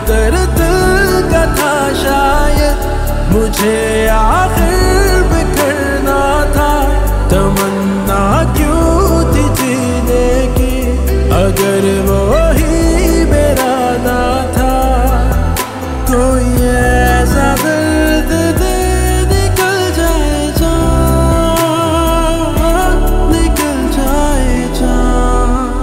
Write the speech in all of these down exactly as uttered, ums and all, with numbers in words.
मुकद्दर दिल का था शायद, मुझे आखिर बिखरना था। तमन्ना क्यों थी जीने की, अगर वो ही मेरा ना था। कोई ऐसा दर्द दे निकल जाए जान, निकल जाए जान।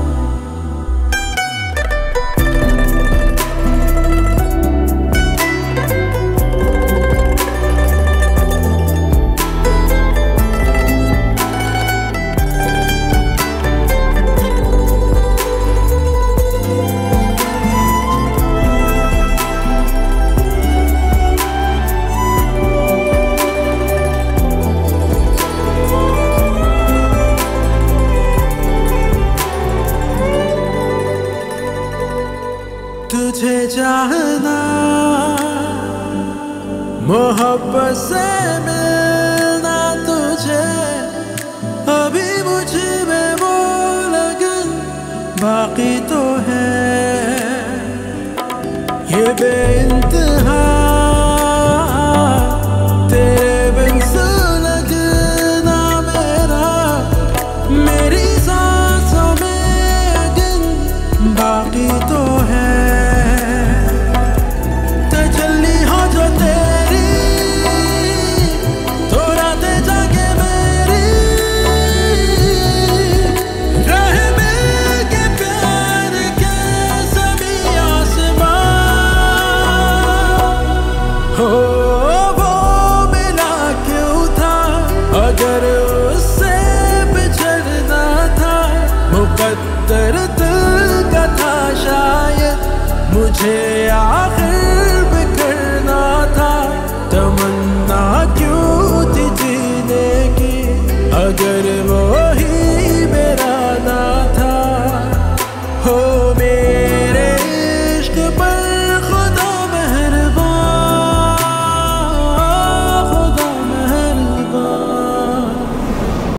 तुझे चाहना, मोहब्बत से मिलना तुझे, अभी मुझ में वो लगन बाकी तो है। ये बेइंतहा तेरे बिन सुलगना मेरा, मेरी सांसों में अगन बाकी तो है। हो वो मिला क्यों था, अगर उससे बिछड़ना था। मुकद्दर दिल का था शायद, मुझे आखिर बिखरना था। तमन्ना क्यों थी जीने की, अगर वो